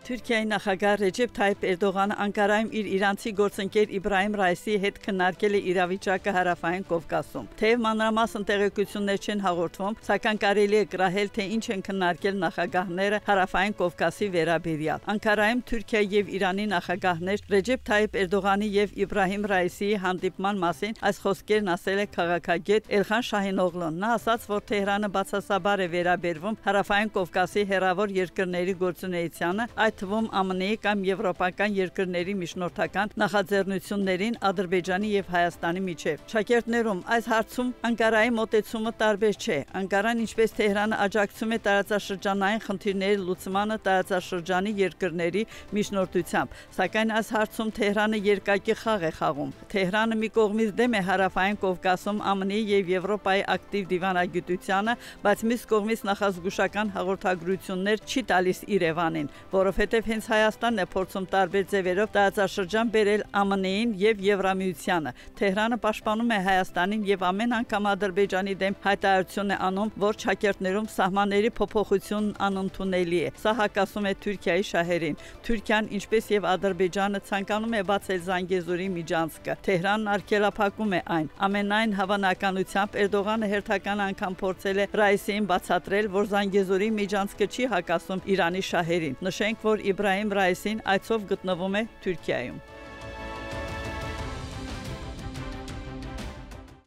Թուրքիայի նախագահ Ռեջեփ Թայիփ Էրդողանը Անկարայում իր իրանցի գործընկեր Իբրահիմ Ռայիսիի հետ քննարկել է իրավիճակը Հարավային Կովկասում։ Թեև մանրամասն տեղեկություններ չեն հաղորդվում, սակայն կարելի է գրահել, թե ինչ են քննարկել նախագահները Հարավային Կովկասի վերաբերյալ։ Անկարայում Թուրքիայի եւ Իրանի նախագահներ Ռեջեփ Թայիփ Էրդողանի եւ Իբրահիմ Ռայիսիի հանդիպման մասին այս խոսքերն ասել է քաղաքագետ Էլխան Շահինօղլուն։ Նա ասաց, որ Թեհրանը բացասաբար է վերաբերվում Հարավային Կովկասի հեռավոր երկրների գործունեությանը, այդ թվում ԱՄՆ-ի կամ եվրոպական երկրների միջնորդական նախաձեռնություններին Ադրբեջանի եւ Հայաստանի միջև։ Շակերտներում այս հարցում Անկարայի մոտեցումը տարբեր չէ։ Անկարան, ինչպես Թեհրանը, աջակցում է տարածաշրջանային խնդիրների լուծմանը տարածաշրջանի երկրների միջնորդությամբ, սակայն այս հարցում Թեհրանը երկակի խաղ է խաղում։ Թեհրանը մի կողմից դեմ է Հարավային Կովկասում ԱՄՆ-ի եւ Եվրոպայի ակտիվ դիվանագիտությանը, բայց մյուս կողմից նախազգուշական հաղորդագրություններ չի տալիս Երևանին, որովհետև հենց Հայաստանն է փորձում տարբեր ձևերով տարածաշրջան բերել ԱՄՆ-ին եւ Եվրամիությանը։ Թեհրանը պաշտպանում է Հայաստանին եւ ամեն անգամ Ադրբեջանի դեմ հայտարարություն է անում, որ շակերտներում սահմանների փոփոխությունն անընդունելի է։ Սա հակասում է Թուրքիայի շահերին։ Թուրքիան, ինչպես եւ Ադրբեջանը, ցանկանում է բացել Զանգեզուրի միջանցքը։ Թեհրանն արգելափակում է այն։ Ամենայն հավանականությամբ Էրդողանը հերթական անգամ փորձել է Ռայիսիին բացատրել, որ Զանգեզուրի միջանցքը չի հակասում Իրանի շահերին։ Նշենք, որ Իբրահիմ Ռայիսին այցով գտնվում է Թուրքիայում։